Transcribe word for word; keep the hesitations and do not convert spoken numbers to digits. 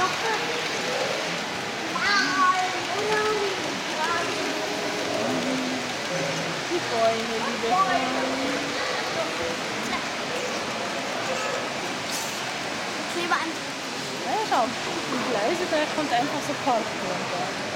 Die Bäume, liebe Freunde. Kleber an. Na ja, schau. Die Gleise, da kommt einfach so Kork runter.